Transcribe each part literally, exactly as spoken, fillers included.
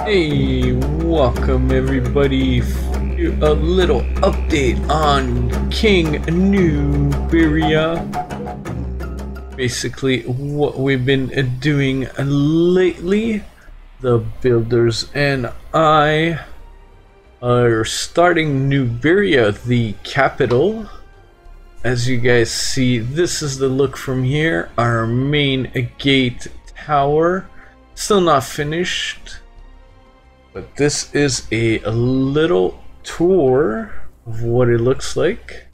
Hey, welcome everybody to a little update on King NoobAria. Basically, what we've been doing lately, the builders and I are starting NoobAria, the capital. As you guys see, this is the look from here. Our main gate tower, still not finished. But this is a little tour of what it looks like.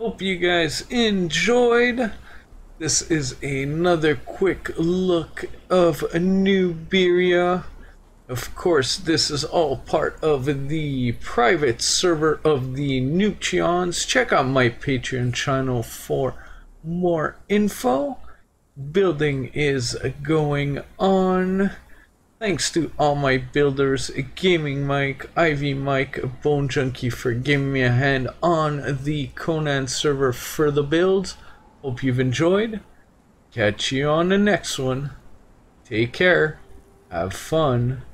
Hope you guys enjoyed. This is another quick look of NoobAria. Of course, this is all part of the private server of the NoobTreon's. Check out my Patreon channel for more info. Building is going on. Thanks to all my builders, Gaming Mike, Ivy Mike, Bone Junkie for giving me a hand on the Conan server for the builds. Hope you've enjoyed. Catch you on the next one. Take care. Have fun.